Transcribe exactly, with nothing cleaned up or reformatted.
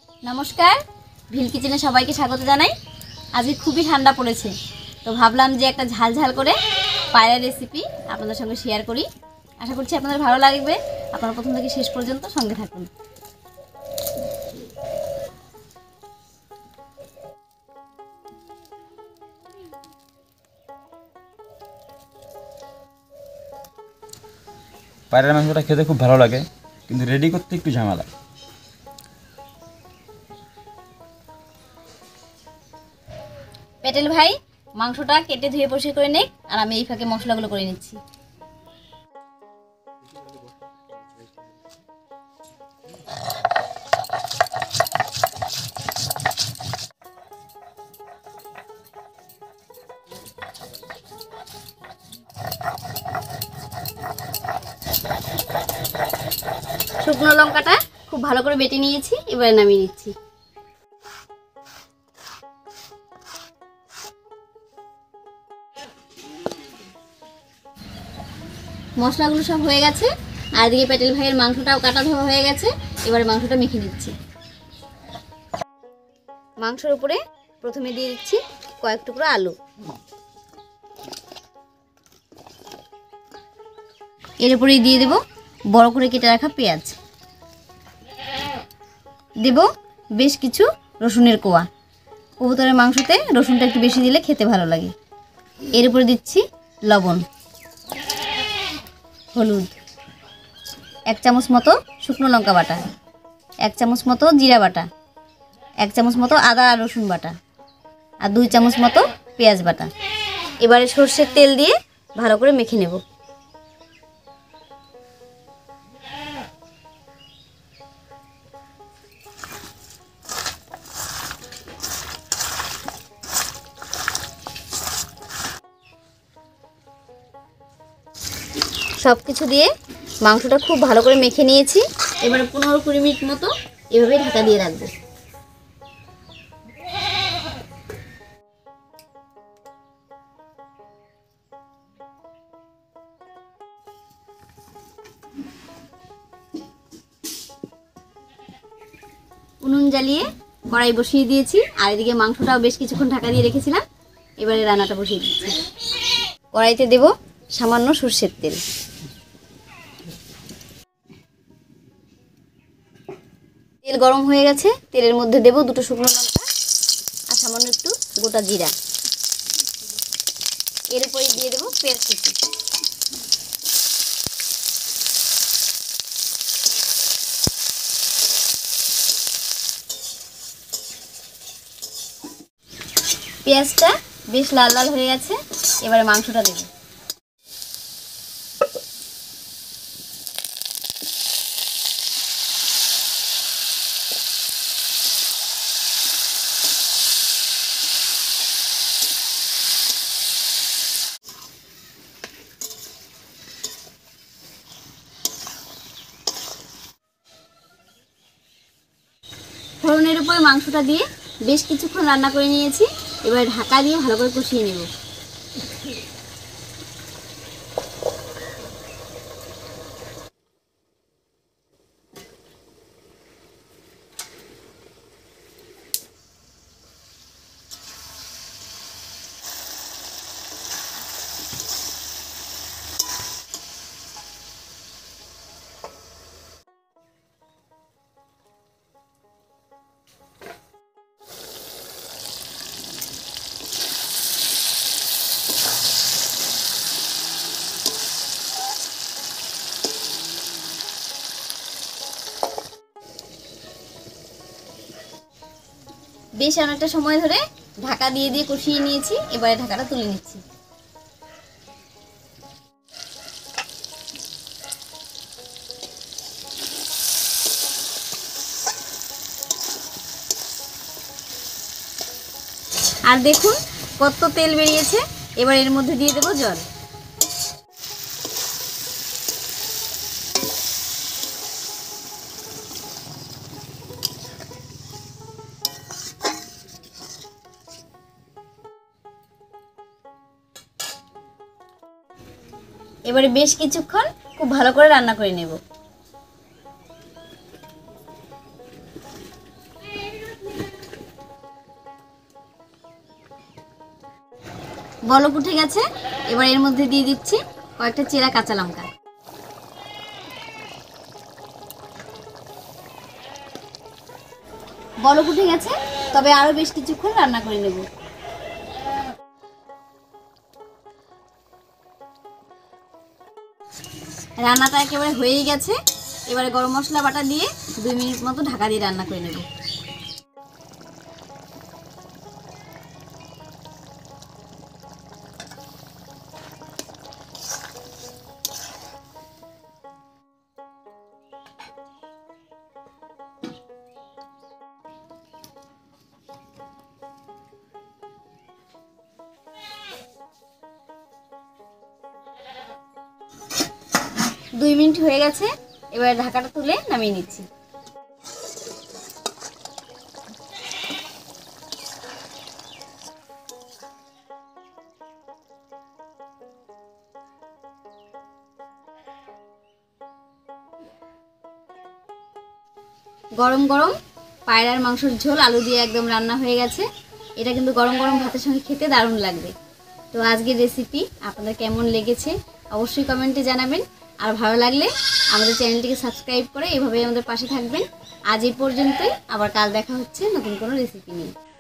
নমস্কার, ভিল কিচেনে সবাইকে স্বাগত জানাই। আজকে খুবই ঠান্ডা পড়েছে, তো ভাবলাম যে একটা ঝাল ঝাল করে পায়রা রেসিপি আপনাদের সঙ্গে শেয়ার করি। আশা করছি আপনাদের ভালো লাগবে। আপনারা প্রথম থেকে শেষ পর্যন্ত সঙ্গে থাকুন। পায়রার মাংসটা খেতে খুব ভালো লাগে, কিন্তু রেডি করতে একটু ঝামেলা। পেটেল ভাই মাংসটা কেটে ধুয়ে পরিষ্কার করে নেই, আর আমি এই ফাঁকে মশলাগুলো করে নিচ্ছি। শুকনো লঙ্কাটা খুব ভালো করে বেটে নিয়েছি, এবারে নামিয়ে নিচ্ছি। মশলাগুলো সব হয়ে গেছে, আর এদিকে পেটেল ভাইয়ের মাংসটাও কাটা ধোয়া হয়ে গেছে। এবারে মাংসটা মেখে নিচ্ছি। মাংসের উপরে প্রথমে দিয়ে দিচ্ছি কয়েক টুকরো আলু, এর উপরেই দিয়ে দেব বড় করে কেটে রাখা পেঁয়াজ, দেব বেশ কিছু রসুনের কোয়া। কবুতরের মাংসতে রসুনটা একটু বেশি দিলে খেতে ভালো লাগে। এর উপরে দিচ্ছি লবণ, হলুদ, এক চামচ মতো শুকনো লঙ্কা বাটা, এক চামচ মতো জিরা বাটা, এক চামচ মতো আদা আর রসুন বাটা, আর দুই চামচ মতো পেঁয়াজ বাটা। এবারে সর্ষের তেল দিয়ে ভালো করে মেখে নেব। সব কিছু দিয়ে মাংসটা খুব ভালো করে মেখে নিয়েছি। এবারে পনেরো কুড়ি মিনিট মতো এভাবেই ঢাকা দিয়ে রাখবো। উনুন জ্বালিয়ে কড়াই বসিয়ে দিয়েছি, আর এদিকে মাংসটাও বেশ কিছুক্ষণ ঢাকা দিয়ে রেখেছিলাম। এবারে রান্নাটা বসিয়ে দিচ্ছি। কড়াইতে দেব সামান্য সরষের তেল, তেল গরম হয়ে গেছে। তেলের মধ্যে দেব দুটো শুকনো লঙ্কা আর সামান্য একটু গোটা জিরা। এর উপরে দিয়ে দেব পেঁয়াজ কুচি। পেঁয়াজটা বেশ লাল লাল হয়ে গেছে, এবারে মাংসটা দেব। ফোড়নের উপর মাংসটা দিয়ে বেশ কিছুক্ষণ রান্না করে নিয়েছি। এবার ঢাকা দিয়ে ভালো করে কষিয়ে নেব। বেশ অনেকটা সময় ধরে ঢাকা দিয়ে দিয়ে কষিয়ে নিয়েছি। এবারে ঢাকাটা তুলে নিচ্ছি। আর দেখুন কত তেল বেরিয়েছে। এবার এর মধ্যে দিয়ে দেব জল। এবারে বেশ কিছুক্ষণ খুব ভালো করে রান্না করে নেব। বলক উঠে গেছে। এবার এর মধ্যে দিয়ে দিচ্ছি কয়েকটা চেরা কাঁচা লঙ্কা। বলক উঠে গেছে, তবে আরো বেশ কিছুক্ষণ রান্না করে নেব। রান্নাটা একেবারে হয়েই গেছে। এবারে গরম মশলা বাটা দিয়ে দুই মিনিট মতো ঢাকা দিয়ে রান্না করে নেব। দুই মিনিট হয়ে গেছে। এবার ঢাকাটা তুলে নামিয়ে নিচ্ছি। গরম গরম পায়রার মাংসের ঝোল আলু দিয়ে একদম রান্না হয়ে গেছে। এটা কিন্তু গরম গরম ভাতের সঙ্গে খেতে দারুণ লাগবে। তো আজকের রেসিপি আপনাদের কেমন লেগেছে অবশ্যই কমেন্টে জানাবেন। আর ভালো লাগলে আমাদের চ্যানেলটিকে সাবস্ক্রাইব করে এভাবেই আমাদের পাশে থাকবেন। আজ এই পর্যন্তই, আবার কাল দেখা হচ্ছে নতুন কোনো রেসিপি নিয়ে।